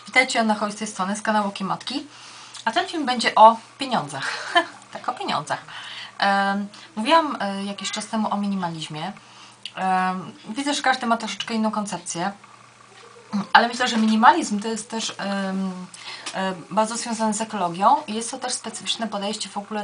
Witajcie, Joanna Hoj z tej strony, z kanału Matki. A ten film będzie o pieniądzach. Tak, o pieniądzach. Mówiłam jakiś czas temu o minimalizmie. Widzę, że każdy ma troszeczkę inną koncepcję. Ale myślę, że minimalizm to jest też bardzo związany z ekologią i jest to też specyficzne podejście w ogóle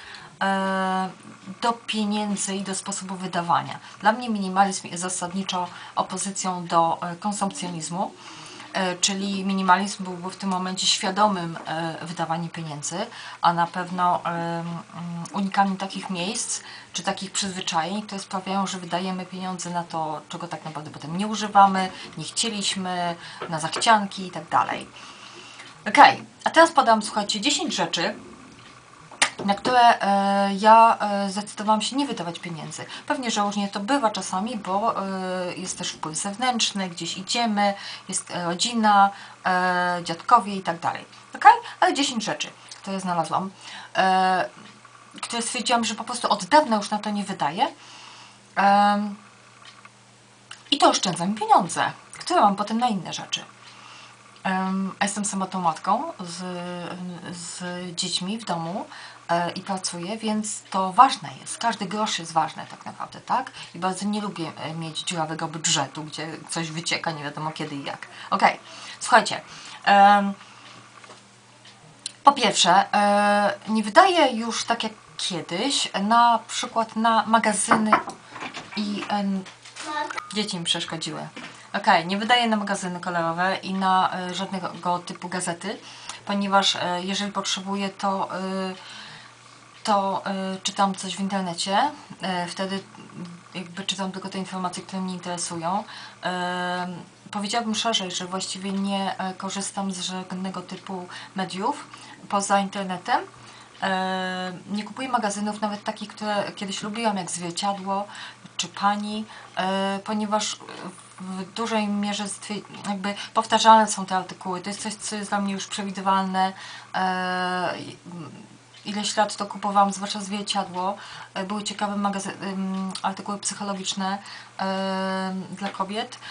do pieniędzy i do sposobu wydawania. Dla mnie minimalizm jest zasadniczo opozycją do konsumpcjonizmu, czyli minimalizm byłby w tym momencie świadomym wydawaniem pieniędzy, a na pewno unikaniem takich miejsc czy takich przyzwyczajeń, które sprawiają, że wydajemy pieniądze na to, czego tak naprawdę potem nie używamy, nie chcieliśmy, na zachcianki i tak dalej. Ok, a teraz podam, słuchajcie, 10 rzeczy, na które ja zdecydowałam się nie wydawać pieniędzy. Pewnie, że różnie to bywa czasami, bo jest też wpływ zewnętrzny, gdzieś idziemy, jest rodzina, dziadkowie i tak dalej. Ok? Ale 10 rzeczy, które znalazłam, które stwierdziłam, że po prostu od dawna już na to nie wydaję. I to oszczędza mi pieniądze, które mam potem na inne rzeczy. Jestem samotną matką z dziećmi w domu i pracuję, więc to ważne jest. Każdy grosz jest ważny tak naprawdę, tak? I bardzo nie lubię mieć dziurawego budżetu, gdzie coś wycieka nie wiadomo kiedy i jak. Ok, słuchajcie. Po pierwsze, nie wydaję już tak jak kiedyś, na przykład na magazyny i... Dzieci mi przeszkodziły. Ok, nie wydaję na magazyny kolorowe i na żadnego typu gazety, ponieważ jeżeli potrzebuję, to czytam coś w internecie, wtedy jakby czytam tylko te informacje, które mnie interesują. Powiedziałabym szerzej, że właściwie nie korzystam z żadnego typu mediów poza internetem. Nie kupuję magazynów, nawet takich, które kiedyś lubiłam, jak Zwierciadło czy Pani, ponieważ w dużej mierze jakby powtarzalne są te artykuły. To jest coś, co jest dla mnie już przewidywalne. Ileś lat to kupowałam, zwłaszcza Zwierciadło. Były ciekawe artykuły psychologiczne dla kobiet.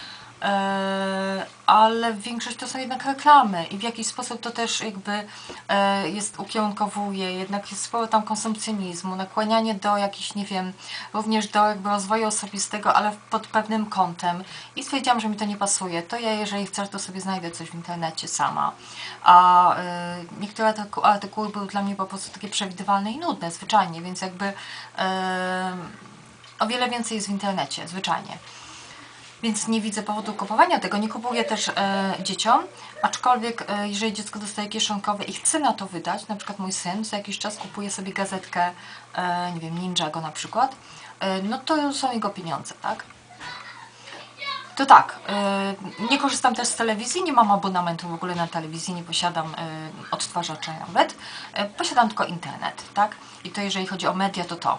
Ale większość to są jednak reklamy i w jakiś sposób to też jakby ukierunkowuje, jednak jest sporo tam konsumpcjonizmu, nakłanianie do jakichś, nie wiem, również do jakby rozwoju osobistego, ale pod pewnym kątem i stwierdziłam, że mi to nie pasuje. To ja, jeżeli chcę, to sobie znajdę coś w internecie sama, a niektóre artykuły były dla mnie po prostu takie przewidywalne i nudne, zwyczajnie, więc jakby o wiele więcej jest w internecie, zwyczajnie. Więc nie widzę powodu kupowania tego. Nie kupuję też dzieciom, aczkolwiek jeżeli dziecko dostaje kieszonkowe i chce na to wydać, na przykład mój syn za jakiś czas kupuje sobie gazetkę, nie wiem, Ninjago na przykład, no to są jego pieniądze, tak? To tak, nie korzystam też z telewizji, nie mam abonamentu w ogóle na telewizji, nie posiadam odtwarzacza nawet, posiadam tylko internet, tak? I to jeżeli chodzi o media, to.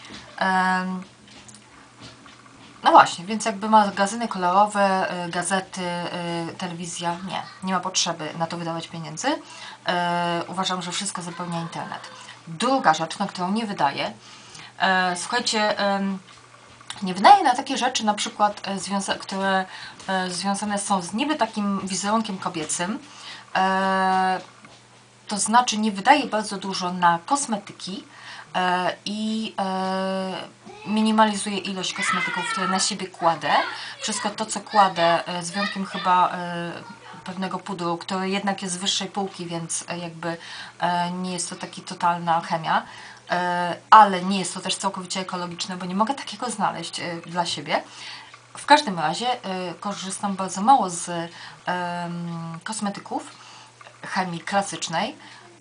No właśnie, więc jakby magazyny kolorowe, gazety, telewizja, nie ma potrzeby na to wydawać pieniędzy. Uważam, że wszystko zapełnia internet. Druga rzecz, na którą nie wydaję, słuchajcie, nie wydaję na takie rzeczy, na przykład, które związane są z niby takim wizerunkiem kobiecym, to znaczy nie wydaję bardzo dużo na kosmetyki i minimalizuję ilość kosmetyków, które na siebie kładę. Wszystko to, co kładę, z wyjątkiem chyba pewnego pudru, który jednak jest z wyższej półki, więc jakby nie jest to taki totalna chemia, ale nie jest to też całkowicie ekologiczne, bo nie mogę takiego znaleźć dla siebie. W każdym razie korzystam bardzo mało z kosmetyków, chemii klasycznej,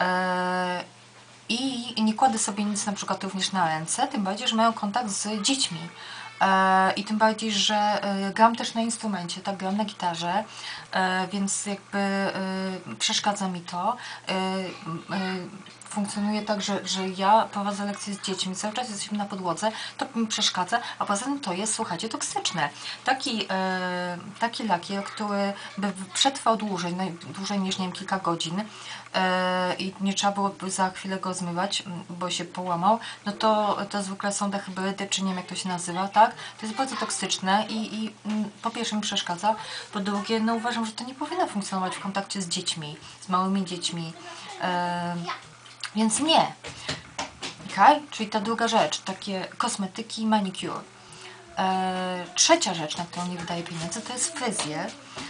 i nie kładę sobie nic na przykład również na ręce, tym bardziej, że mają kontakt z dziećmi. I tym bardziej, że gram też na instrumencie, tak, gram na gitarze, więc jakby przeszkadza mi to. funkcjonuje tak, że ja prowadzę lekcje z dziećmi, cały czas jesteśmy na podłodze, to mi przeszkadza, a poza tym to jest, słuchajcie, toksyczne. Taki lakier, który by przetrwał dłużej niż, nie wiem, kilka godzin i nie trzeba byłoby za chwilę go zmywać, bo się połamał, no to zwykle są te hybrydy, czy nie wiem jak to się nazywa, tak? To jest bardzo toksyczne i po pierwsze mi przeszkadza, po drugie, no uważam, że to nie powinno funkcjonować w kontakcie z dziećmi, z małymi dziećmi, więc nie. Okay? Czyli ta druga rzecz, takie kosmetyki, manicure. Trzecia rzecz, na którą nie wydaję pieniędzy, to jest fryzjer.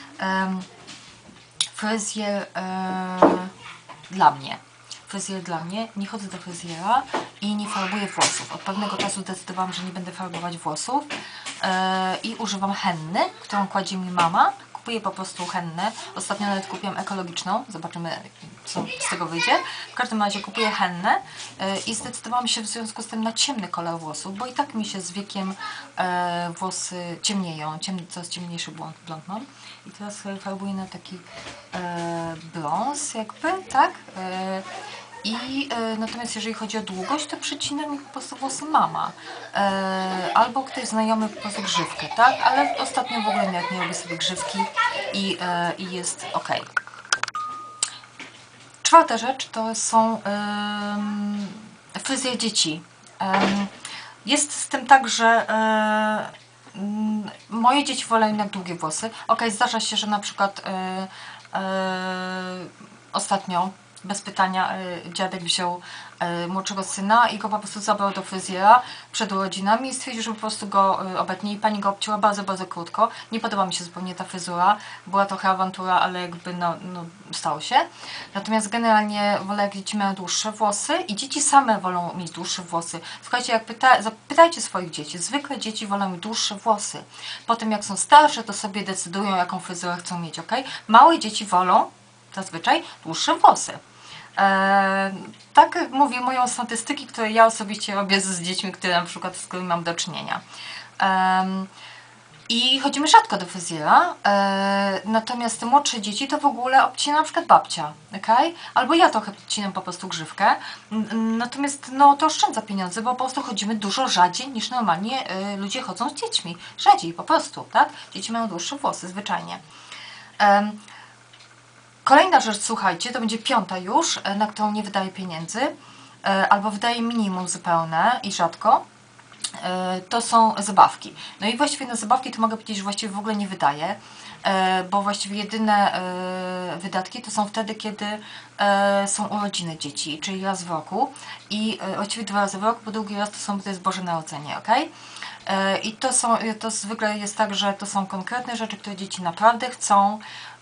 Fryzjer dla mnie. Fryzjer dla mnie. Nie chodzę do fryzjera i nie farbuję włosów. Od pewnego czasu zdecydowałam, że nie będę farbować włosów i używam henny, którą kładzie mi mama. Kupuję po prostu hennę. Ostatnio nawet kupiłam ekologiczną. Zobaczymy, co z tego wyjdzie. W każdym razie kupuję hennę i zdecydowałam się w związku z tym na ciemny kolor włosów, bo i tak mi się z wiekiem włosy ciemnieją. Coraz ciemniejszy blond mam. I teraz farbuję na taki brąz jakby, tak? Natomiast jeżeli chodzi o długość, to przycina mi po prostu włosy mama. Albo ktoś znajomy po prostu grzywkę, tak? Ale ostatnio w ogóle nawet nie robię sobie grzywki i jest ok. Czwarta rzecz to są fryzje dzieci. Jest z tym tak, że moje dzieci wolą jednak długie włosy. Ok, zdarza się, że na przykład ostatnio bez pytania dziadek wziął młodszego syna i go po prostu zabrał do fryzjera przed urodzinami i stwierdził, że po prostu go obetnie i pani go obcięła bardzo, bardzo krótko. Nie podoba mi się zupełnie ta fryzura, była trochę awantura, ale jakby no stało się. Natomiast generalnie wolę, jak dzieci mają dłuższe włosy i dzieci same wolą mieć dłuższe włosy. Słuchajcie, jak zapytajcie swoich dzieci, zwykle dzieci wolą mieć dłuższe włosy. Potem jak są starsze, to sobie decydują, jaką fryzurę chcą mieć, ok? Małe dzieci wolą zazwyczaj dłuższe włosy. Tak mówię moją statystyki, które ja osobiście robię z dziećmi, z którymi mam do czynienia. I chodzimy rzadko do fryzjera, natomiast te młodsze dzieci to w ogóle obcina na przykład babcia, okay? Albo ja trochę odcinam po prostu grzywkę, natomiast no to oszczędza pieniądze, bo po prostu chodzimy dużo rzadziej niż normalnie ludzie chodzą z dziećmi, rzadziej po prostu, tak? Dzieci mają dłuższe włosy zwyczajnie. Kolejna rzecz, słuchajcie, to będzie piąta już, na którą nie wydaję pieniędzy, albo wydaję minimum zupełne i rzadko, to są zabawki. No i właściwie na zabawki to mogę powiedzieć, że właściwie w ogóle nie wydaję, bo właściwie jedyne wydatki to są wtedy, kiedy są urodziny dzieci, czyli raz w roku i właściwie 2 razy w roku, bo drugi raz to jest Boże Narodzenie, ok? I to zwykle jest tak, że to są konkretne rzeczy, które dzieci naprawdę chcą.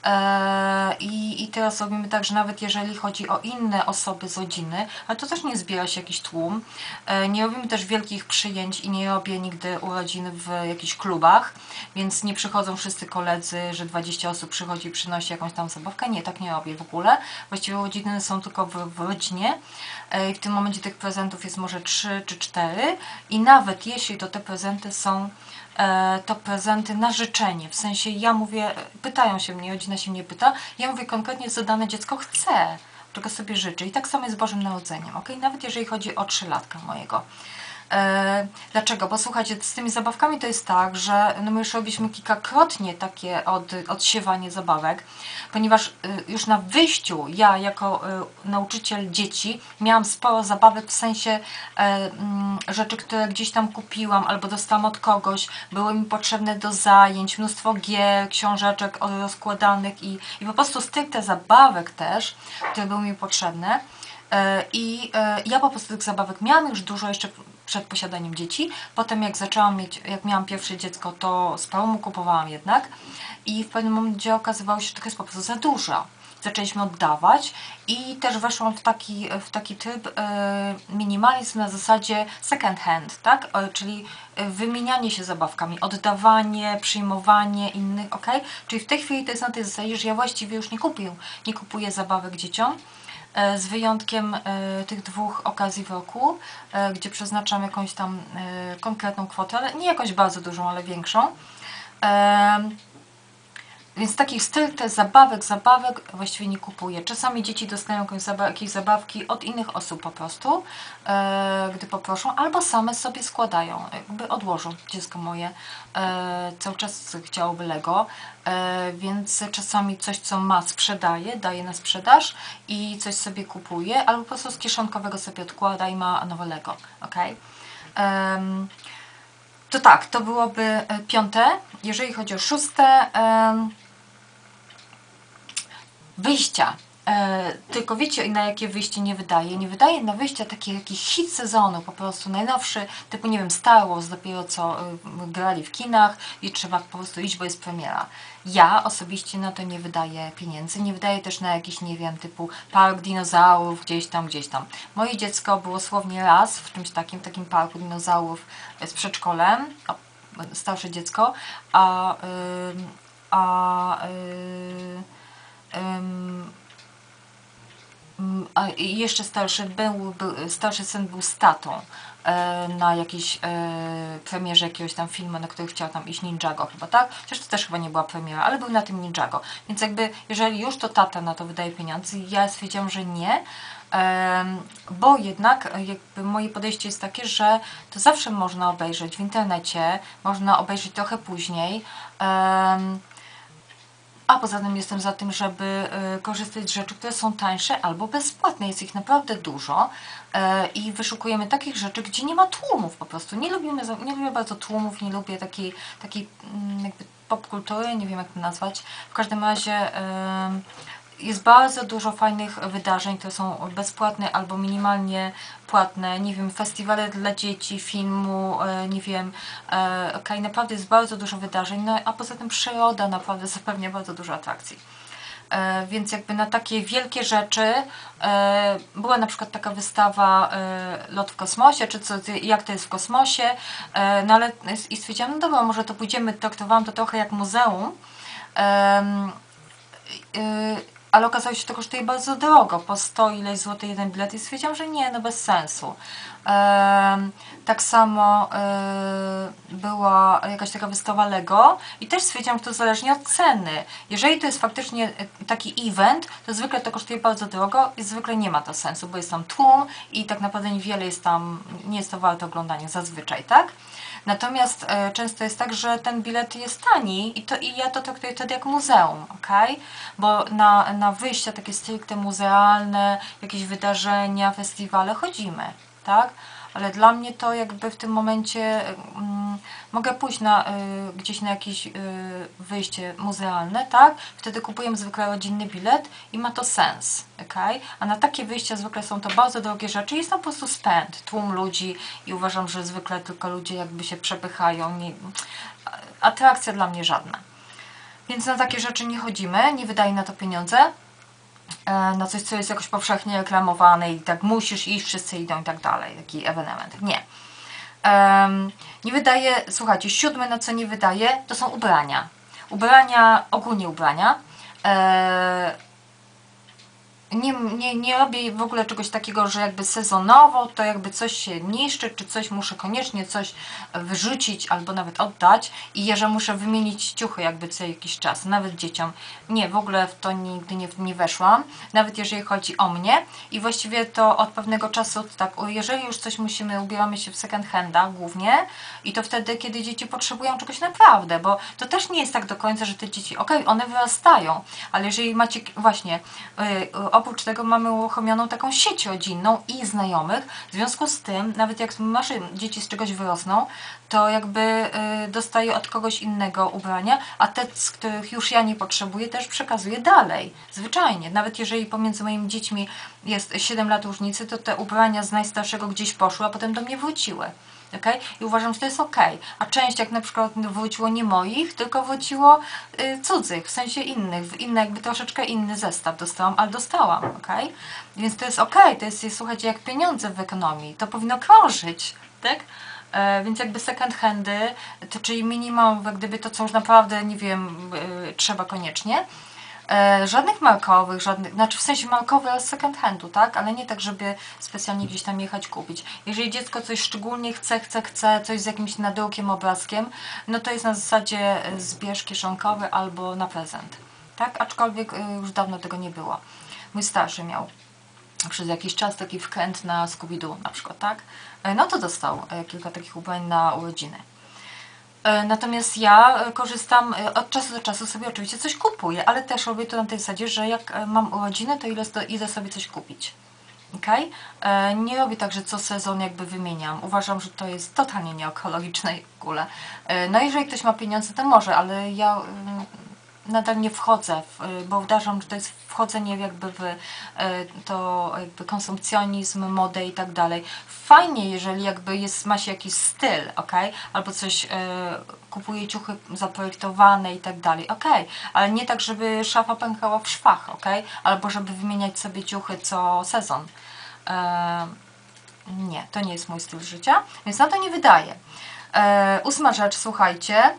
I teraz robimy tak, że nawet jeżeli chodzi o inne osoby z rodziny, ale to też nie zbiera się jakiś tłum, nie robimy też wielkich przyjęć i nie robię nigdy urodzin w jakichś klubach, więc nie przychodzą wszyscy koledzy, że 20 osób przychodzi i przynosi jakąś tam zabawkę, nie, tak nie robię w ogóle, właściwie urodziny są tylko w rodzinie i w tym momencie tych prezentów jest może 3 czy 4 i nawet jeśli to te prezenty są to prezenty na życzenie, w sensie ja mówię, pytają się mnie, rodzina się mnie pyta, ja mówię konkretnie, co dane dziecko chce, czego sobie życzy i tak samo jest z Bożym Narodzeniem, ok? Nawet jeżeli chodzi o 3-latka mojego. Dlaczego? Bo słuchajcie, z tymi zabawkami to jest tak, że no my już robiliśmy kilkakrotnie takie odsiewanie zabawek, ponieważ już na wyjściu ja jako nauczyciel dzieci miałam sporo zabawek w sensie rzeczy, które gdzieś tam kupiłam albo dostałam od kogoś, były mi potrzebne do zajęć, mnóstwo gier, książeczek rozkładanych i po prostu stricte zabawek też, które były mi potrzebne. Ja po prostu tych zabawek miałam już dużo jeszcze przed posiadaniem dzieci. Potem jak miałam pierwsze dziecko, to sporo mu kupowałam jednak i w pewnym momencie okazywało się, że to jest po prostu za dużo. Zaczęliśmy oddawać i też weszłam w taki tryb minimalizm na zasadzie second hand, tak? Czyli wymienianie się zabawkami, oddawanie, przyjmowanie innych, ok? Czyli w tej chwili to jest na tej zasadzie, że ja właściwie już nie kupuję zabawek dzieciom, z wyjątkiem tych 2 okazji w roku, gdzie przeznaczam jakąś tam konkretną kwotę, ale nie jakąś bardzo dużą, ale większą. Więc takich stricte zabawek właściwie nie kupuję. Czasami dzieci dostają jakieś zabawki od innych osób po prostu, gdy poproszą, albo same sobie składają, jakby odłożą dziecko moje. Cały czas chciałoby Lego, więc czasami coś, co ma, sprzedaje, daje na sprzedaż i coś sobie kupuje, albo po prostu z kieszonkowego sobie odkłada i ma nowe Lego, ok? To tak, to byłoby 5. Jeżeli chodzi o 6, wyjścia. Tylko wiecie, na jakie wyjście nie wydaje? Nie wydaje na wyjścia taki jakiś hit sezonu, po prostu najnowszy, typu nie wiem, Star Wars, dopiero co grali w kinach i trzeba po prostu iść, bo jest premiera. Ja osobiście na to nie wydaję pieniędzy, nie wydaję też na jakiś, nie wiem, typu park dinozaurów, gdzieś tam. Moje dziecko było słownie raz w czymś takim parku dinozaurów z przedszkolem, starsze dziecko, a jeszcze starszy syn był z tatą na jakiejś premierze jakiegoś tam filmu, na który chciał tam iść, Ninjago chyba, tak? Chociaż to też chyba nie była premiera, ale był na tym Ninjago. Więc jakby, jeżeli już to tata na to wydaje pieniądze, ja stwierdziłam, że nie, bo jednak jakby moje podejście jest takie, że to zawsze można obejrzeć w internecie, można obejrzeć trochę później, a poza tym jestem za tym, żeby korzystać z rzeczy, które są tańsze albo bezpłatne. Jest ich naprawdę dużo i wyszukujemy takich rzeczy, gdzie nie ma tłumów po prostu. Nie lubię bardzo tłumów, nie lubię takiej jakby popkultury, nie wiem jak to nazwać. W każdym razie jest bardzo dużo fajnych wydarzeń, które są bezpłatne albo minimalnie płatne, nie wiem, festiwale dla dzieci, filmu, nie wiem, okej, naprawdę jest bardzo dużo wydarzeń, no a poza tym przyroda naprawdę zapewnia bardzo dużo atrakcji. Więc jakby na takie wielkie rzeczy była na przykład taka wystawa Lot w kosmosie, czy co, jak to jest w kosmosie, no ale i stwierdziłam, no dobra, może to pójdziemy, traktowałam to trochę jak muzeum, ale okazało się, że to kosztuje bardzo drogo, po 100 ileś złotych jeden bilet i stwierdziłam, że nie, no bez sensu. Tak samo była jakaś taka wystawa Lego i też stwierdziłam, że to zależnie od ceny. Jeżeli to jest faktycznie taki event, to zwykle to kosztuje bardzo drogo i zwykle nie ma to sensu, bo jest tam tłum i tak naprawdę niewiele jest tam, nie jest to warte oglądania zazwyczaj, tak? Natomiast często jest tak, że ten bilet jest tani i ja to traktuję wtedy jak muzeum, ok? Bo na wyjścia takie stricte muzealne, jakieś wydarzenia, festiwale chodzimy, tak? Ale dla mnie to jakby w tym momencie mogę pójść gdzieś na jakieś wyjście muzealne, tak? Wtedy kupujemy zwykle rodzinny bilet i ma to sens, okay? A na takie wyjścia zwykle są to bardzo drogie rzeczy i jest tam po prostu spęd, tłum ludzi i uważam, że zwykle tylko ludzie jakby się przepychają. Atrakcja dla mnie żadna. Więc na takie rzeczy nie chodzimy, nie wydaje na to pieniądze. Na coś, co jest jakoś powszechnie reklamowane i tak musisz iść, wszyscy idą i tak dalej, taki ewenement. Nie. Nie wydaje, słuchajcie, 7, na co nie wydaje, to są ubrania. Ogólnie ubrania. Nie robię w ogóle czegoś takiego, że jakby sezonowo to jakby coś się niszczy, czy coś muszę koniecznie coś wyrzucić albo nawet oddać i że muszę wymienić ciuchy jakby co jakiś czas, nawet dzieciom. Nie, w ogóle w to nigdy nie weszłam, nawet jeżeli chodzi o mnie i właściwie to od pewnego czasu tak, jeżeli już coś ubieramy się w second handa głównie i to wtedy, kiedy dzieci potrzebują czegoś naprawdę, bo to też nie jest tak do końca, że te dzieci, okej, one wyrastają, ale jeżeli macie właśnie oprócz tego mamy uruchomioną taką sieć rodzinną i znajomych, w związku z tym, nawet jak nasze dzieci z czegoś wyrosną, to jakby dostaję od kogoś innego ubrania, a te, z których już ja nie potrzebuję, też przekazuję dalej. Zwyczajnie. Nawet jeżeli pomiędzy moimi dziećmi jest 7 lat różnicy, to te ubrania z najstarszego gdzieś poszły, a potem do mnie wróciły. Okay? I uważam, że to jest ok. A część jak na przykład wróciło nie moich, tylko wróciło cudzych, w sensie innych, jakby troszeczkę inny zestaw dostałam, ale dostałam, ok? Więc to jest ok, to jest, słuchajcie, jak pieniądze w ekonomii, to powinno krążyć, tak? Więc jakby second handy, to czyli minimum, jak gdyby to, co już naprawdę, nie wiem, trzeba koniecznie. Żadnych markowych, znaczy w sensie markowy, ale z second handu, tak? Ale nie tak, żeby specjalnie gdzieś tam jechać kupić. Jeżeli dziecko coś szczególnie chce, coś z jakimś nadrukiem, obrazkiem, no to jest na zasadzie zbierz kieszonkowy albo na prezent, tak? Aczkolwiek już dawno tego nie było. Mój starszy miał przez jakiś czas taki wkręt na Scooby-Doo na przykład, tak? No to dostał kilka takich ubrań na urodziny. Natomiast ja korzystam, od czasu do czasu sobie oczywiście coś kupuję, ale też robię to na tej zasadzie, że jak mam urodziny, to idę sobie coś kupić. Okay? Nie robię tak, że co sezon jakby wymieniam. Uważam, że to jest totalnie nieekologiczne w ogóle. No jeżeli ktoś ma pieniądze, to może, ale ja nadal nie wchodzę, bo uważam, że to jest wchodzenie jakby w to jakby konsumpcjonizm, modę i tak dalej. Fajnie, jeżeli jakby ma się jakiś styl, ok? Albo coś kupuje ciuchy zaprojektowane i tak dalej, ok? Ale nie tak, żeby szafa pękała w szwach, ok? Albo żeby wymieniać sobie ciuchy co sezon. Nie, to nie jest mój styl życia, więc na to nie wydaję. 8. rzecz, słuchajcie.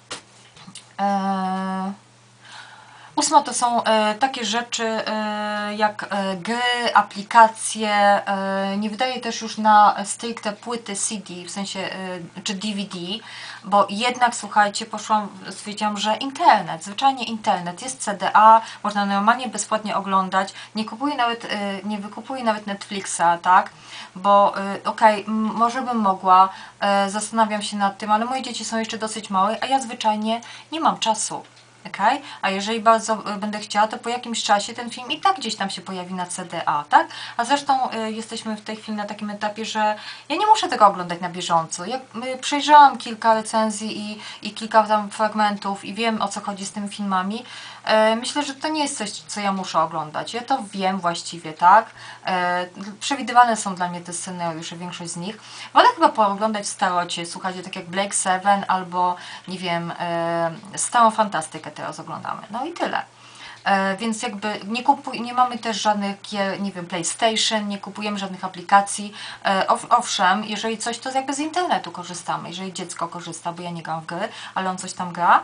8. to są takie rzeczy jak gry, aplikacje. Nie wydaję też już na stricte płyty CD, w sensie czy DVD, bo jednak, słuchajcie, stwierdziłam, że internet, zwyczajnie internet, jest CDA, można normalnie bezpłatnie oglądać. Nie wykupuję nawet Netflixa, tak? Bo okej, może bym mogła, zastanawiam się nad tym, ale moje dzieci są jeszcze dosyć małe, a ja zwyczajnie nie mam czasu. Okay? A jeżeli bardzo będę chciała, to po jakimś czasie ten film i tak gdzieś tam się pojawi na CDA, tak? A zresztą jesteśmy w tej chwili na takim etapie, że ja nie muszę tego oglądać na bieżąco. Ja przejrzałam kilka recenzji i kilka tam fragmentów i wiem, o co chodzi z tymi filmami. Myślę, że to nie jest coś, co ja muszę oglądać. Ja to wiem właściwie, tak? Przewidywalne są dla mnie te scenariusze, większość z nich. Wolę chyba pooglądać w starocie, słuchajcie, tak jak Blake Seven albo, nie wiem, Starą Fantastykę teraz oglądamy. No i tyle. Więc jakby nie mamy też żadnych gier, nie wiem, PlayStation, nie kupujemy żadnych aplikacji. Owszem, jeżeli coś, to jakby z internetu korzystamy. Jeżeli dziecko korzysta, bo ja nie gram w gry, ale on coś tam gra,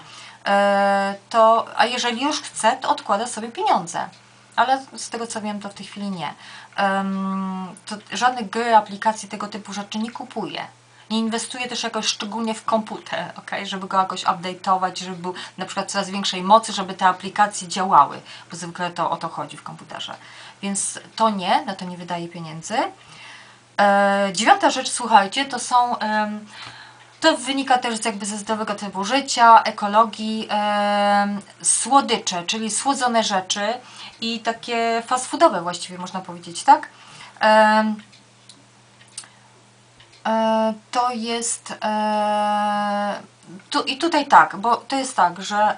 a jeżeli już chce, to odkłada sobie pieniądze. Ale z tego co wiem, to w tej chwili nie. To żadnych gry, aplikacji, tego typu rzeczy nie kupuję. Nie inwestuję też jakoś szczególnie w komputer, okay? Żeby go jakoś update'ować, żeby był na przykład coraz większej mocy, żeby te aplikacje działały, bo zwykle to o to chodzi w komputerze. Więc to nie, na to nie wydaję pieniędzy. 9. rzecz, słuchajcie, to są... To wynika też jakby ze zdrowego trybu życia, ekologii, słodycze, czyli słodzone rzeczy i takie fast foodowe właściwie można powiedzieć, tak? To jest i tutaj tak, bo to jest tak, że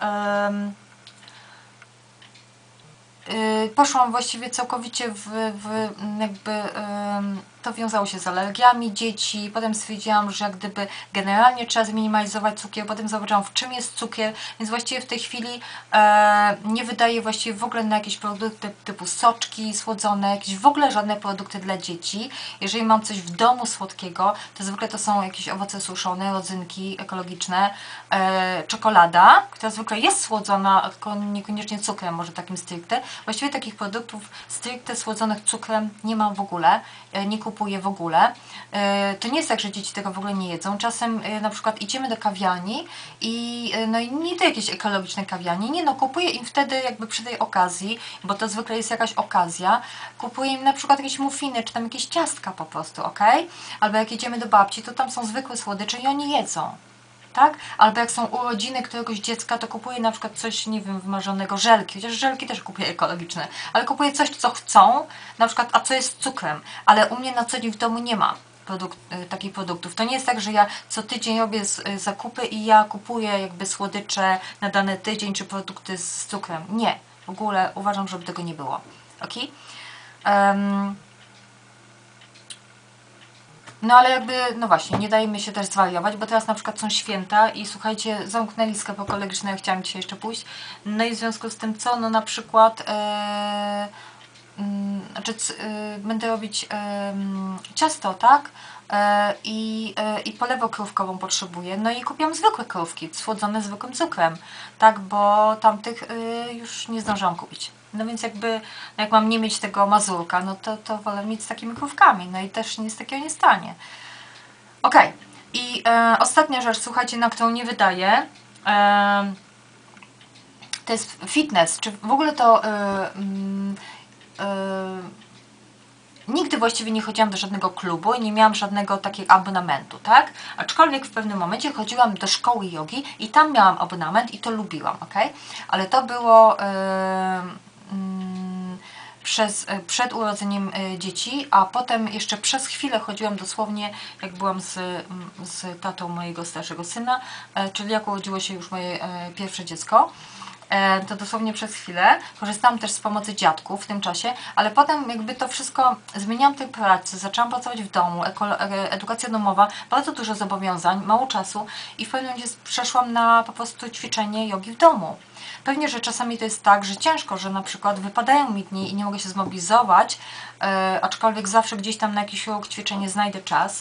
poszłam właściwie całkowicie jakby to wiązało się z alergiami dzieci, potem stwierdziłam, że jak gdyby generalnie trzeba zminimalizować cukier, potem zobaczyłam, w czym jest cukier, więc właściwie w tej chwili nie wydaję właściwie w ogóle na jakieś produkty typu soczki słodzone, jakieś w ogóle żadne produkty dla dzieci. Jeżeli mam coś w domu słodkiego, to zwykle to są jakieś owoce suszone, rodzynki ekologiczne, czekolada, która zwykle jest słodzona, tylko niekoniecznie cukrem, może takim stricte. Właściwie takich produktów stricte słodzonych cukrem nie mam w ogóle, nie kupuję w ogóle. To nie jest tak, że dzieci tego w ogóle nie jedzą. Czasem na przykład idziemy do kawiarni i no i nie do jakiejś ekologicznej kawiarni, nie no, kupuję im wtedy jakby przy tej okazji, bo to zwykle jest jakaś okazja, kupuję im na przykład jakieś muffiny, czy tam jakieś ciastka po prostu, ok? Albo jak jedziemy do babci, to tam są zwykłe słodycze i oni jedzą. Tak? Albo jak są urodziny któregoś dziecka, to kupuję na przykład coś, nie wiem, wymarzonego, żelki, chociaż żelki też kupuję ekologiczne, ale kupuję coś, co chcą, na przykład, a co jest z cukrem, ale u mnie na co dzień w domu nie ma takich produktów. To nie jest tak, że ja co tydzień robię zakupy i ja kupuję jakby słodycze na dany tydzień, czy produkty z cukrem. Nie, w ogóle uważam, żeby tego nie było. Ok? No ale jakby, no właśnie, nie dajemy się też zwariować, bo teraz na przykład są święta i słuchajcie, zamknęli sklep ekologiczny, ja chciałam dzisiaj jeszcze pójść. No i w związku z tym co? No na przykład znaczy będę robić ciasto, tak? I polewę krówkową potrzebuję. No i kupiłam zwykłe krówki, słodzone zwykłym cukrem, tak? Bo tamtych już nie zdążyłam kupić. No więc jakby, no jak mam nie mieć tego mazurka, no to wolę mieć z takimi krówkami. No i też nic takiego nie stanie. Ok. I ostatnia rzecz, słuchajcie, na którą nie wydaję, to jest fitness. Czy w ogóle to nigdy właściwie nie chodziłam do żadnego klubu i nie miałam żadnego takiego abonamentu, tak? Aczkolwiek w pewnym momencie chodziłam do szkoły jogi i tam miałam abonament i to lubiłam, ok? Ale to było przed urodzeniem dzieci, a potem jeszcze przez chwilę chodziłam dosłownie, jak byłam z tatą mojego starszego syna, czyli jak urodziło się już moje pierwsze dziecko. To dosłownie przez chwilę. Korzystałam też z pomocy dziadków w tym czasie, ale potem jakby to wszystko, zmieniłam tej pracy, zaczęłam pracować w domu, edukacja domowa, bardzo dużo zobowiązań, mało czasu i w pewnym momencie przeszłam na po prostu ćwiczenie jogi w domu. Pewnie, że czasami to jest tak, że ciężko, że na przykład wypadają mi dni i nie mogę się zmobilizować, aczkolwiek zawsze gdzieś tam na jakiś ruch, ćwiczenie znajdę czas.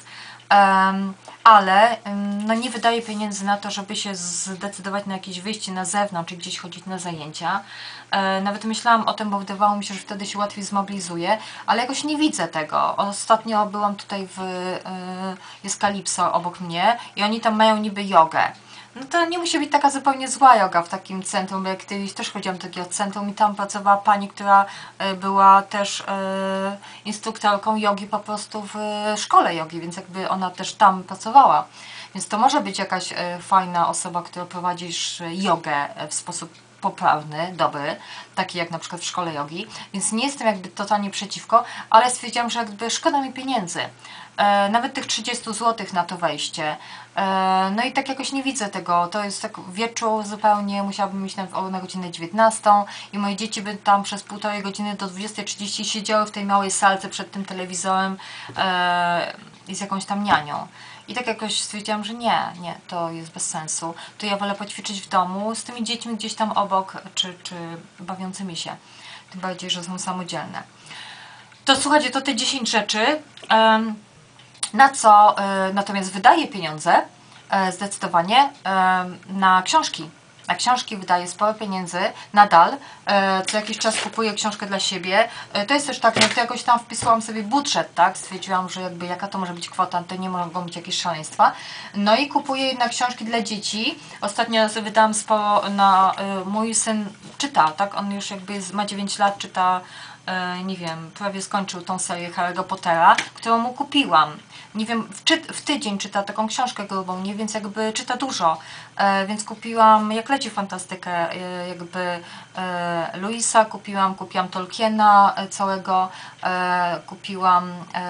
Ale no nie wydaję pieniędzy na to, żeby się zdecydować na jakieś wyjście na zewnątrz i gdzieś chodzić na zajęcia. Nawet myślałam o tym, bo wydawało mi się, że wtedy się łatwiej zmobilizuję, ale jakoś nie widzę tego. Ostatnio byłam tutaj jest Calypso obok mnie i oni tam mają niby jogę. No to nie musi być taka zupełnie zła joga w takim centrum, bo jak kiedyś też chodziłam do takiego centrum i tam pracowała pani, która była też instruktorką jogi po prostu w szkole jogi, więc jakby ona też tam pracowała. Więc to może być jakaś fajna osoba, która prowadzisz jogę w sposób poprawny, dobry, taki jak na przykład w szkole jogi, więc nie jestem jakby totalnie przeciwko, ale stwierdziłam, że jakby szkoda mi pieniędzy. Nawet tych 30 zł na to wejście. No i tak jakoś nie widzę tego. To jest tak wieczór zupełnie, musiałabym iść na godzinę 19 i moje dzieci by tam przez półtorej godziny do 20:30 siedziały w tej małej salce przed tym telewizorem i z jakąś tam nianią. I tak jakoś stwierdziłam, że nie, to jest bez sensu. To ja wolę poćwiczyć w domu z tymi dziećmi gdzieś tam obok, czy bawiącymi się. Tym bardziej, że są samodzielne. To słuchajcie, to te 10 rzeczy, na co natomiast wydaję pieniądze zdecydowanie na książki. Na książki wydaję sporo pieniędzy nadal. Co jakiś czas kupuję książkę dla siebie. To jest też tak, no to jakoś tam wpisałam sobie budżet, tak? Stwierdziłam, że jakby jaka to może być kwota, to nie mogą być jakieś szaleństwa. No i kupuję jednak książki dla dzieci. Ostatnio sobie wydałam sporo na... mój syn czyta, tak? On już jakby ma 9 lat, czyta... nie wiem, prawie skończył tą serię Harry'ego Pottera, którą mu kupiłam. Nie wiem, w tydzień czyta taką książkę grubą, nie? Więc jakby czyta dużo. Więc kupiłam, jak leci fantastykę, jakby Louisa, kupiłam Tolkiena całego, kupiłam...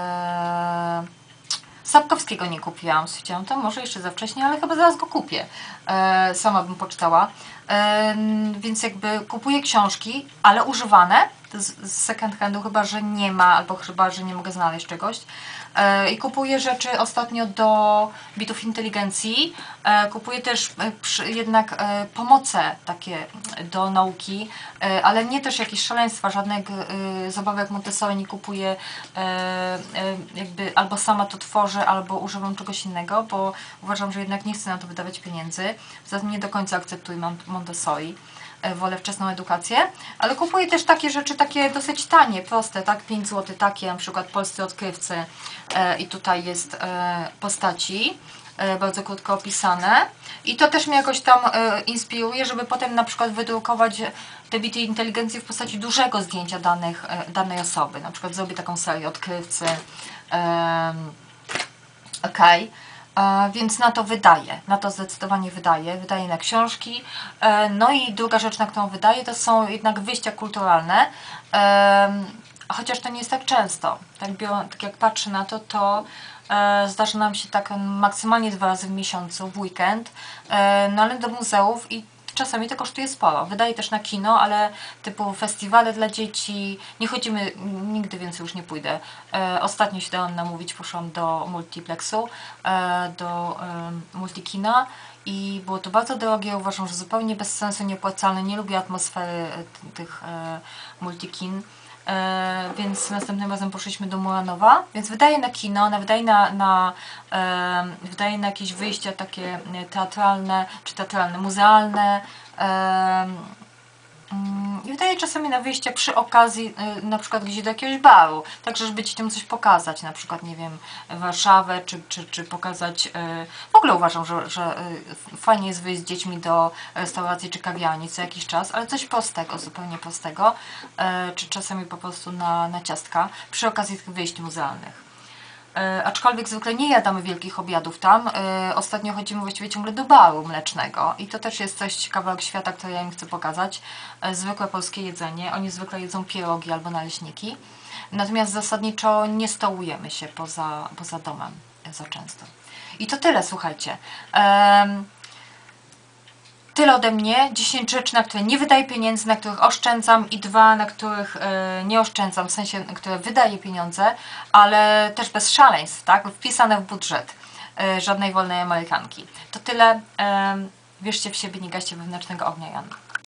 Sapkowskiego nie kupiłam, stwierdziłam, to może jeszcze za wcześnie, ale chyba zaraz go kupię. Sama bym poczytała. Więc jakby kupuję książki, ale używane, z second handu, chyba że nie ma, albo chyba że nie mogę znaleźć czegoś. I kupuję rzeczy ostatnio do bitów inteligencji. Kupuję też jednak pomoce takie do nauki, ale nie też jakieś szaleństwa, żadnych zabawek Montessori nie kupuję, jakby albo sama to tworzę, albo używam czegoś innego, bo uważam, że jednak nie chcę na to wydawać pieniędzy. Zatem nie do końca akceptuję Montessori. Wolę wczesną edukację, ale kupuję też takie rzeczy, takie dosyć tanie, proste, tak, 5 zł, takie na przykład polscy odkrywcy i tutaj jest postaci, bardzo krótko opisane i to też mnie jakoś tam inspiruje, żeby potem na przykład wydrukować te bity inteligencji w postaci dużego zdjęcia danej osoby, na przykład zrobię taką serię odkrywcy, okej. Więc na to wydaję, na to zdecydowanie wydaję na książki. No i druga rzecz, na którą wydaję, to są jednak wyjścia kulturalne, chociaż to nie jest tak często. Tak jak patrzę na to, to zdarza nam się tak maksymalnie 2 razy w miesiącu, w weekend, no ale do muzeów i czasami to kosztuje sporo. Wydaję też na kino, ale typu festiwale dla dzieci, nie chodzimy, nigdy więcej już nie pójdę. Ostatnio się dałam namówić, poszłam do multiplexu, do multikina i było to bardzo drogie, uważam, że zupełnie bez sensu, nieopłacalne, nie lubię atmosfery tych multikin. więc następnym razem poszliśmy do Muranowa, więc wydaje na kino, wydaje na jakieś wyjścia takie teatralne, czy teatralne, muzealne, i wydaje czasami na wyjście przy okazji, na przykład gdzieś do jakiegoś baru, tak żeby Ci tam coś pokazać, na przykład, nie wiem, Warszawę, czy pokazać, w ogóle uważam, że fajnie jest wyjść z dziećmi do restauracji czy kawiarni co jakiś czas, ale coś prostego, zupełnie prostego, czy czasami po prostu na ciastka, przy okazji tych wyjść muzealnych. Aczkolwiek zwykle nie jadamy wielkich obiadów tam. Ostatnio chodzimy właściwie ciągle do baru mlecznego i to też jest coś kawałek świata, który ja im chcę pokazać. Zwykłe polskie jedzenie. Oni zwykle jedzą pierogi albo naleśniki. Natomiast zasadniczo nie stołujemy się poza domem za często. I to tyle, słuchajcie. Tyle ode mnie. 10 rzeczy, na które nie wydaję pieniędzy, na których oszczędzam i 2, na których nie oszczędzam, w sensie, na które wydaję pieniądze, ale też bez szaleństw, tak? Wpisane w budżet. Żadnej wolnej Amerykanki. To tyle. Wierzcie w siebie, nie gaście wewnętrznego ognia, Joanna.